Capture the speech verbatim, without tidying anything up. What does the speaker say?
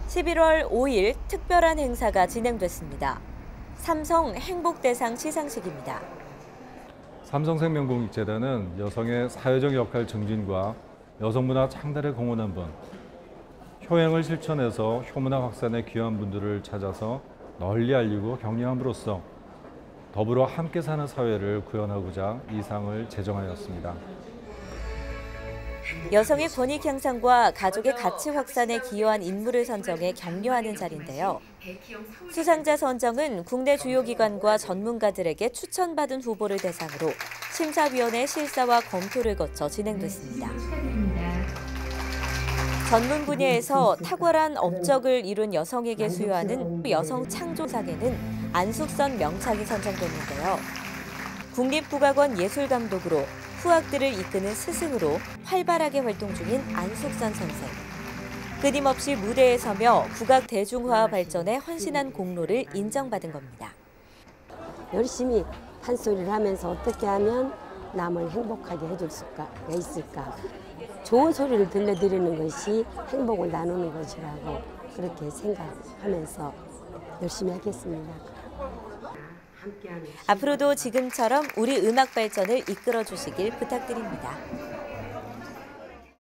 십일월 오일 특별한 행사가 진행됐습니다. 삼성 행복대상 시상식입니다. 삼성생명공익재단은 여성의 사회적 역할 증진과 여성문화 창달에 공헌한 분, 효행을 실천해서 효문화 확산에 기여한 분들을 찾아서 널리 알리고 격려함으로써 더불어 함께 사는 사회를 구현하고자 이 상을 제정하였습니다. 여성의 권익 향상과 가족의 가치 확산에 기여한 인물을 선정해 격려하는 자리인데요. 수상자 선정은 국내 주요 기관과 전문가들에게 추천받은 후보를 대상으로 심사위원회 실사와 검토를 거쳐 진행됐습니다. 전문 분야에서 탁월한 업적을 이룬 여성에게 수여하는 여성 창조상에는 안숙선 명창이 선정됐는데요. 국립국악원 예술감독으로 후악들을 이끄는 스승으로 활발하게 활동 중인 안숙선 선생. 끊임없이 무대에 서며 국악 대중화 발전에 헌신한 공로를 인정받은 겁니다. 열심히 판소리를 하면서 어떻게 하면 남을 행복하게 해줄 수가 있을까. 좋은 소리를 들려드리는 것이 행복을 나누는 것이라고 그렇게 생각하면서 열심히 하겠습니다. 앞으로도 지금처럼 우리 음악 발전을 이끌어 주시길 부탁드립니다.